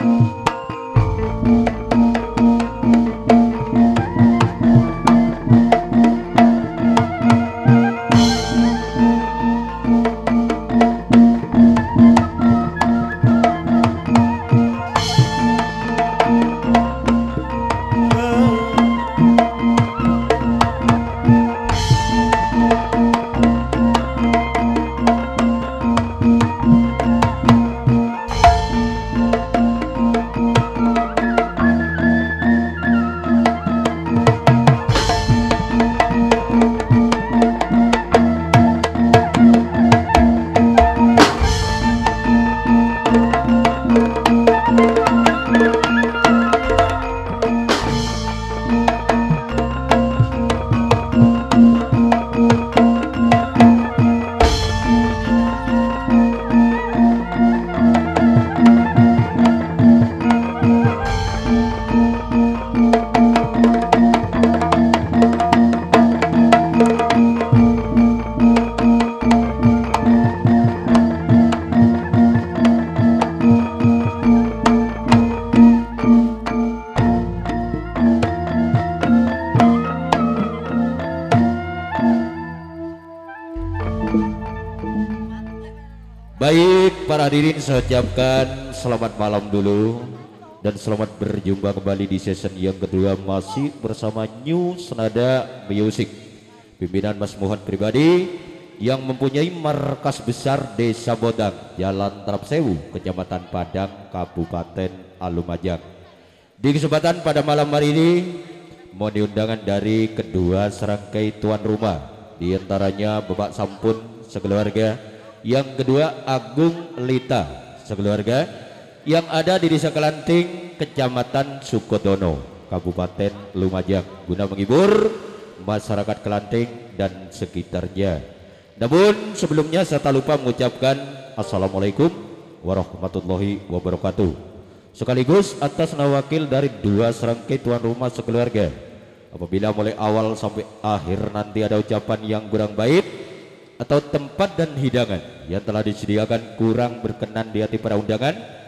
Baik para hadirin, saya ucapkan selamat malam dulu dan selamat berjumpa kembali di season yang kedua masih bersama New Senada Music, pimpinan Mas Mohan pribadi yang mempunyai markas besar Desa Bodang, Jalan Trapsewu, Kecamatan Padang, Kabupaten Lumajang. Di kesempatan pada malam hari ini mohon diundangan dari kedua serangkai tuan rumah, diantaranya Bapak Sampun sekeluarga, yang kedua Agung Lita sekeluarga, yang ada di Desa Kelanting, Kecamatan Sukodono, Kabupaten Lumajang, guna menghibur masyarakat Kelanting dan sekitarnya. Namun sebelumnya saya tak lupa mengucapkan Assalamualaikum warahmatullahi wabarakatuh, sekaligus atas nama wakil dari dua serangkai tuan rumah sekeluarga, apabila mulai awal sampai akhir nanti ada ucapan yang kurang baik atau tempat dan hidangan yang telah disediakan kurang berkenan di hati para undangan,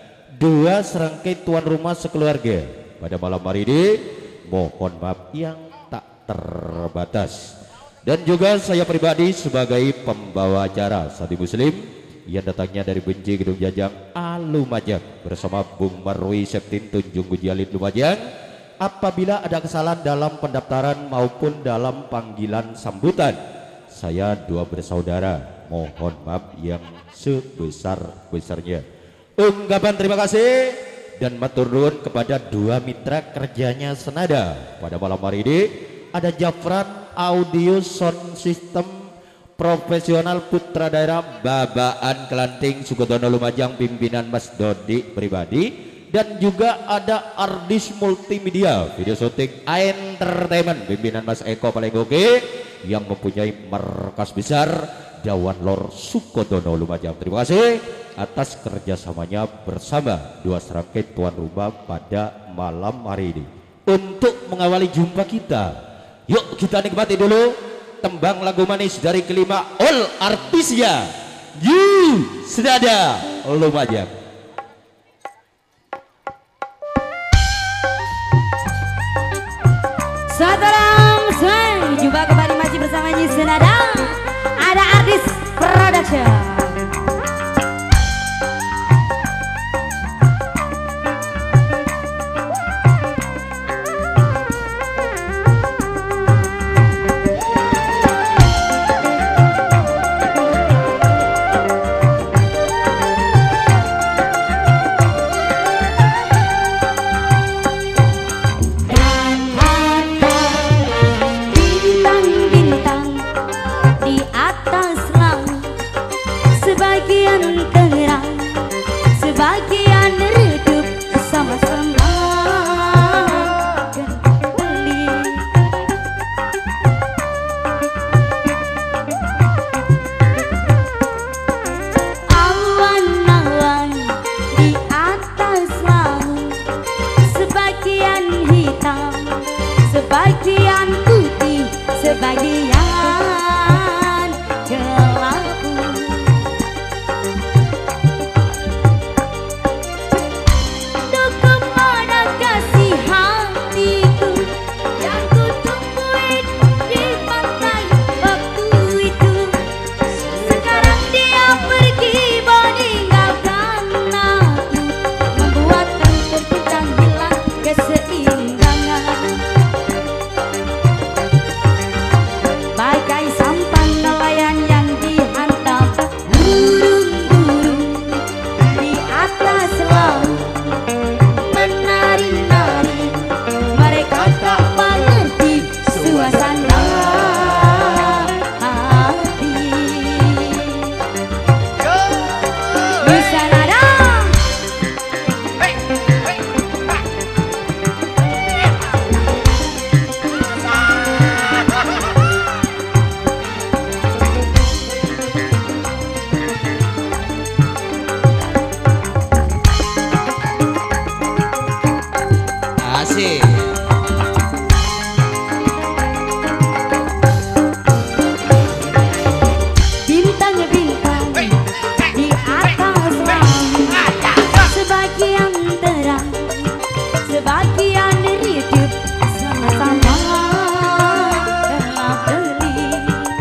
dua serangkai tuan rumah sekeluarga pada malam hari ini mohon maaf yang tak terbatas. Dan juga saya pribadi sebagai pembawa acara Sadi Muslim yang datangnya dari Benci Gedung Jajang Lumajang bersama Bung Marwi Septin Tunjung Gujalid Lumajang, apabila ada kesalahan dalam pendaftaran maupun dalam panggilan sambutan, saya dua bersaudara mohon maaf yang sebesar-besarnya. Ungkapan terima kasih dan matur nuwun kepada dua mitra kerjanya Senada pada malam hari ini, ada Jafran Audio Sound System Profesional Putra Daerah Babaan Kelanting Sukodono Lumajang, pimpinan Mas Dodi pribadi, dan juga ada Ardis Multimedia Video Shooting Entertainment, pimpinan Mas Eko paling oke, yang mempunyai markas besar Dawan Lor Sukodono Lumajang. Terima kasih atas kerjasamanya bersama dua serangkai tuan rumah pada malam hari ini. Untuk mengawali jumpa kita, yuk kita nikmati dulu tembang lagu manis dari kelima All Artisia New Senada Lumajang. Salam swing, jumpa kembali masih bersama New Senada, ada Ardis Production. Sebagian putih, sebagian kelabu. Asik. Bintang-bintang di atas langit, sebagian terang, sebagian redup, sama-sama gelap-gelip.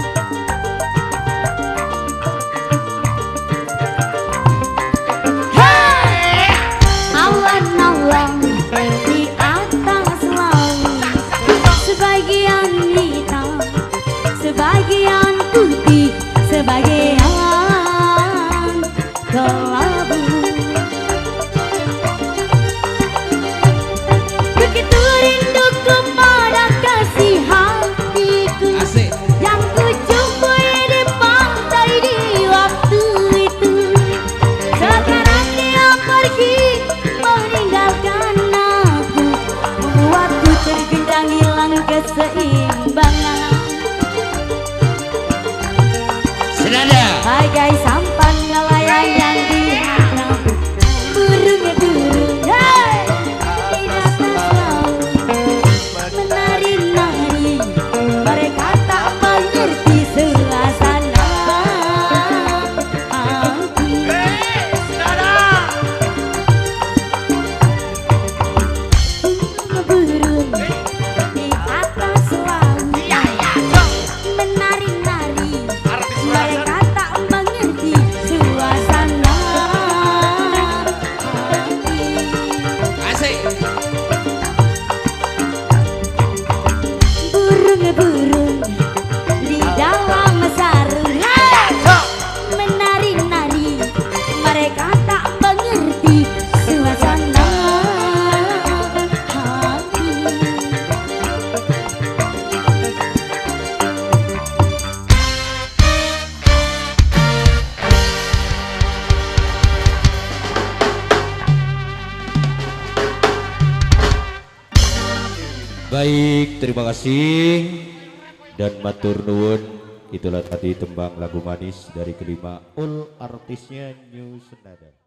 Hey! Awan-awan di atas langit, sebagian hitam, sebagian putih, sebagian kelabu. Begitu rindu kepada kasih hatiku, Asik. yang ku jumpai di pantai di waktu itu. Sekarang dia pergi meninggalkan aku, membuatku tergendang hilang keseimbangan. Senada. Bagai sampan nelayan yang diharap, burung-burung hey, di atas laut menari-nari, mereka tak mengerti suasana hati. Burung di atas laut menari-nari, mereka tak mengerti suasana hati. Asik. Burung-burung di dalam sarung menari-nari, mereka tak mengerti suasana hati. Baik, terima kasih dan matur nuwun. Itulah tadi tembang lagu manis dari kelima artisnya New Senada.